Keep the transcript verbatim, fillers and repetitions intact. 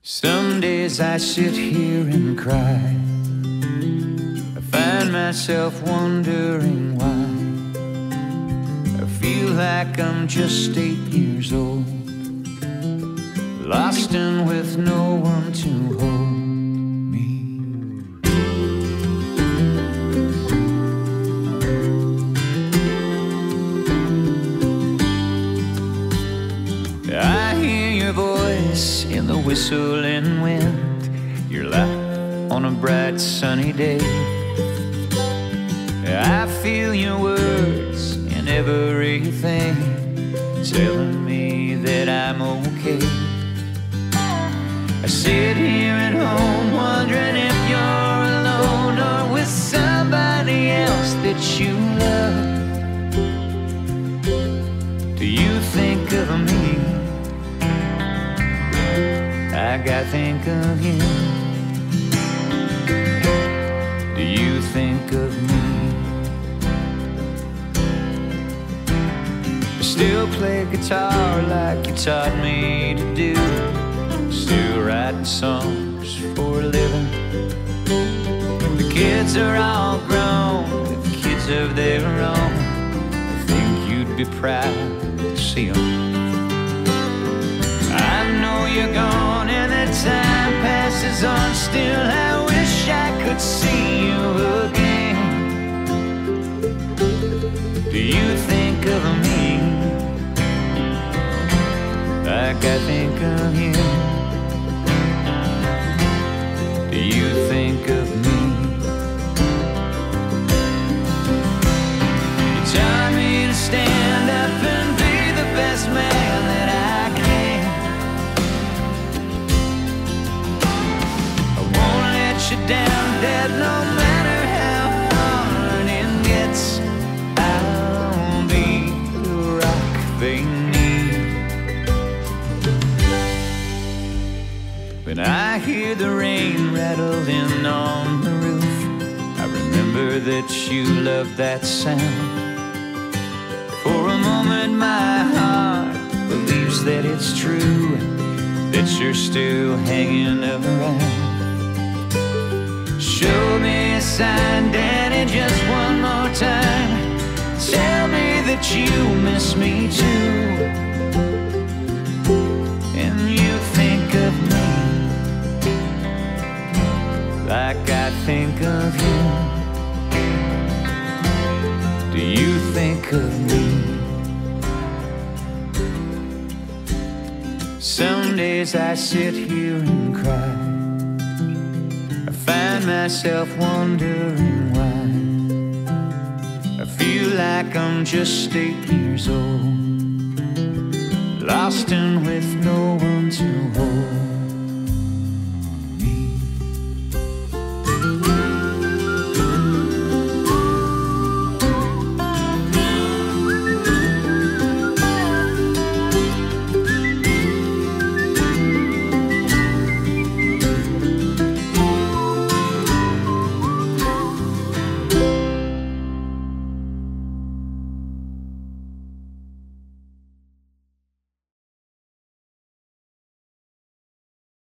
Some days I sit here and cry. I find myself wondering why I feel like I'm just eight years old, lost and with no one to hold me. I hear your voice in the whistling wind, your laugh on a bright sunny day. I feel your words in everything, telling me that I'm okay. I sit here at home wondering if you're alone or with somebody else that you love. Do you think of me? I gotta think of you. Do you think of me? I still play guitar like you taught me to do, still writing songs for a living. The kids are all grown with kids of their own. I think you'd be proud to see them. I know you're gone and the time passes on, still I wish I could see you again. Do you think of me? Like I think of you. Do you think of me? You taught me to stand up and be the best man that I can. I won't let you down, Dad, no matter how hard it gets. I'll be the rock they need. When I hear the rain rattling on the roof, I remember that you loved that sound. For a moment my heart believes that it's true, that you're still hanging around. Show me a sign, Daddy, just one more time. Tell me that you miss me too, and you think of me like I think of you. Do you think of me? Some days I sit here and cry. I find myself wondering why I feel like I'm just eight years old, lost and with no one to hold.